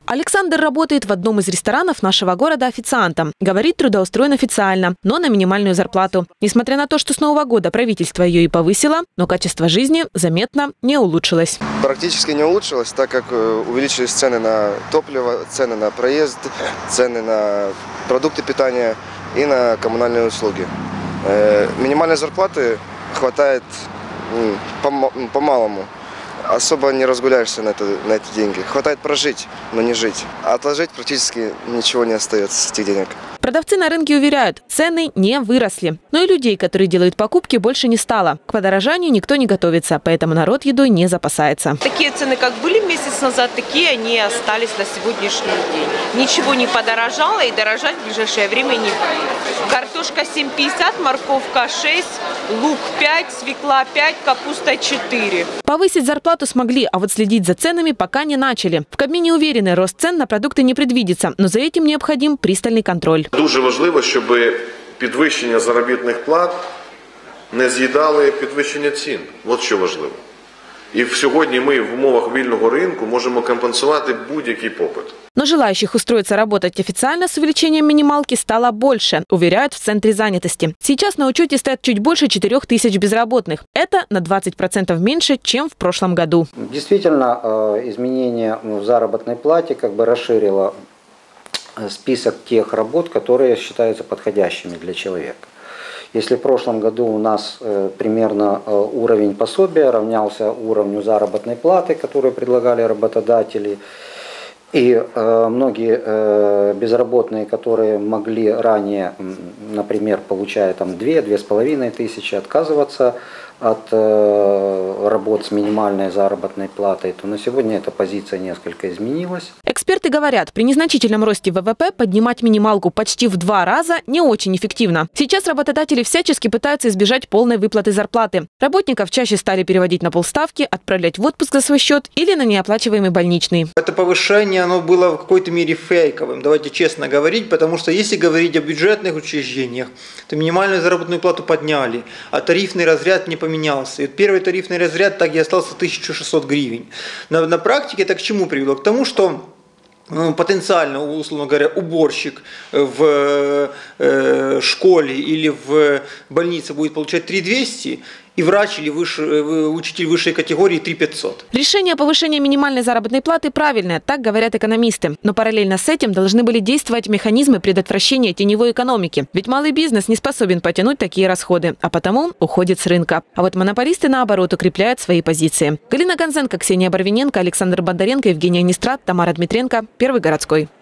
Александр работает в одном из ресторанов нашего города официантом. Говорит, трудоустроен официально, но на минимальную зарплату. Несмотря на то, что с Нового года правительство ее и повысило, но качество жизни заметно не улучшилось. Практически не улучшилось, так как увеличились цены на топливо, цены на проезд, цены на продукты питания и на коммунальные услуги. Минимальной зарплаты хватает по-малому. Особо не разгуляешься на эти деньги. Хватает прожить, но не жить. А отложить практически ничего не остается с этих денег. Продавцы на рынке уверяют, цены не выросли. Но и людей, которые делают покупки, больше не стало. К подорожанию никто не готовится, поэтому народ едой не запасается. Такие цены, как были месяц назад, такие они остались на сегодняшний день. Ничего не подорожало и дорожать в ближайшее время не будет. Картошка 7,50, морковка 6, лук 5, свекла 5, капуста 4. Повысить зарплату смогли, а вот следить за ценами пока не начали. В Кабмине уверены, рост цен на продукты не предвидится, но за этим необходим пристальный контроль. Дуже важливо, щоб підвищення заробітних плат не з'їдали підвищення цін. От що важливо. І сьогодні ми в умовах вільного ринку можемо компенсувати будь-який попит. Но желающих устроиться работать официально с увеличением минималки стало больше, уверяют в Центре занятости. Сейчас на учете стоят чуть больше 4000 безработных. Это на 20% меньше, чем в прошлом году. Действительно, изменение в заработной плате расширило список тех работ, которые считаются подходящими для человека. Если в прошлом году у нас примерно уровень пособия равнялся уровню заработной платы, которую предлагали работодатели, и многие безработные, которые могли ранее, например, получая 2-2,5 тысячи, отказываться от работ с минимальной заработной платой, то на сегодня эта позиция несколько изменилась. Эксперты говорят, при незначительном росте ВВП поднимать минималку почти в 2 раза не очень эффективно. Сейчас работодатели всячески пытаются избежать полной выплаты зарплаты. Работников чаще стали переводить на полставки, отправлять в отпуск за свой счет или на неоплачиваемый больничный. Это повышение, оно было в какой-то мере фейковым, давайте честно говорить, потому что если говорить о бюджетных учреждениях, то минимальную заработную плату подняли, а тарифный разряд не поменялся. И первый тарифный разряд так и остался 1600 гривен. На практике это к чему привело? К тому, что потенциально, условно говоря, уборщик в школе или в больнице будет получать 3200, и врач или учитель высшей категории 3500. Решение о повышении минимальной заработной платы правильное, так говорят экономисты. Но параллельно с этим должны были действовать механизмы предотвращения теневой экономики. Ведь малый бизнес не способен потянуть такие расходы, а потому уходит с рынка. А вот монополисты, наоборот, укрепляют свои позиции. Галина Гонзенко, Ксения Барвиненко, Александр Бондаренко, Евгения Нестрат, Тамара Дмитренко. Первый городской.